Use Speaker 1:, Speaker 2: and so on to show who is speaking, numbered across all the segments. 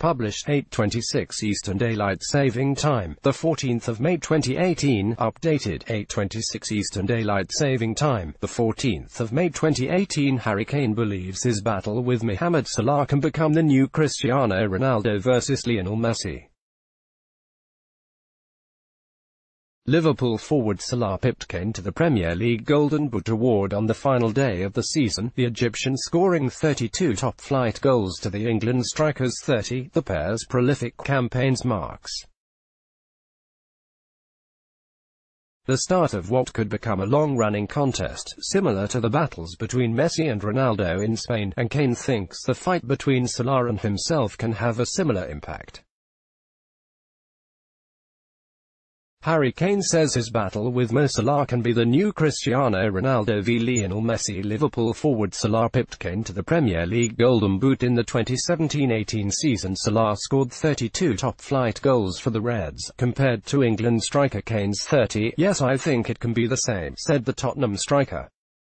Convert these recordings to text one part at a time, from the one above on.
Speaker 1: published 8:26 Eastern Daylight Saving Time, the 14th of May 2018, updated 8:26 Eastern Daylight Saving Time, the 14th of May 2018. Harry Kane believes his battle with Mohamed Salah can become the new Cristiano Ronaldo versus Lionel Messi. Liverpool forward Salah pipped Kane to the Premier League Golden Boot award on the final day of the season, the Egyptian scoring 32 top-flight goals to the England striker's 30, the pair's prolific campaigns marks the start of what could become a long-running contest, similar to the battles between Messi and Ronaldo in Spain, and Kane thinks the fight between Salah and himself can have a similar impact. Harry Kane says his battle with Mo Salah can be the new Cristiano Ronaldo v Lionel Messi. Liverpool forward Salah pipped Kane to the Premier League Golden Boot in the 2017-18 season. Salah scored 32 top-flight goals for the Reds, compared to England striker Kane's 30. "Yes, I think it can be the same," said the Tottenham striker.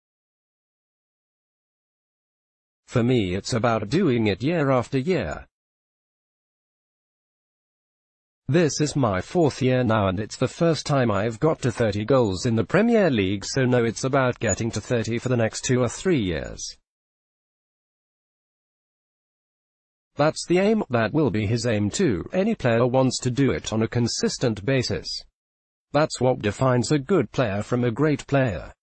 Speaker 1: "For me it's about doing it year after year. This is my 4th year now and it's the first time I've got to 30 goals in the Premier League, so no, it's about getting to 30 for the next 2 or 3 years. That's the aim. That will be his aim too. Any player wants to do it on a consistent basis. That's what defines a good player from a great player.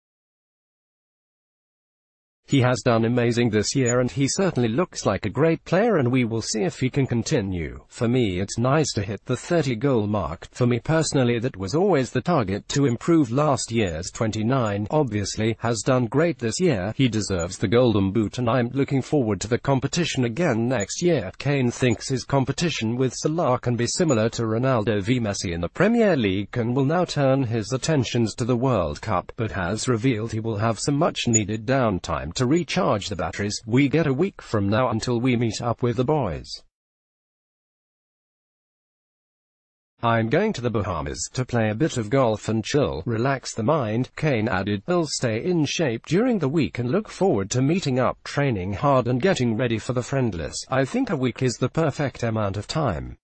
Speaker 1: He has done amazing this year and he certainly looks like a great player and we will see if he can continue. For me it's nice to hit the 30-goal mark. For me personally that was always the target to improve. Last year's 29, obviously, has done great this year. He deserves the Golden Boot and I'm looking forward to the competition again next year." Kane thinks his competition with Salah can be similar to Ronaldo v Messi in the Premier League and will now turn his attentions to the World Cup, but has revealed he will have some much-needed downtime to recharge the batteries. "We get a week from now until we meet up with the boys. I'm going to the Bahamas to play a bit of golf and chill, relax the mind," Kane added. "I'll stay in shape during the week and look forward to meeting up, training hard and getting ready for the friendlies. I think a week is the perfect amount of time.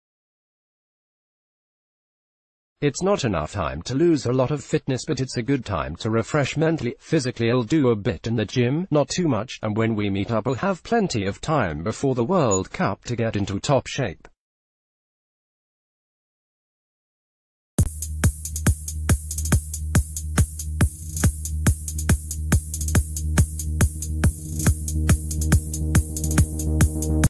Speaker 1: It's not enough time to lose a lot of fitness, but it's a good time to refresh mentally. Physically I'll do a bit in the gym, not too much, and when we meet up I'll have plenty of time before the World Cup to get into top shape."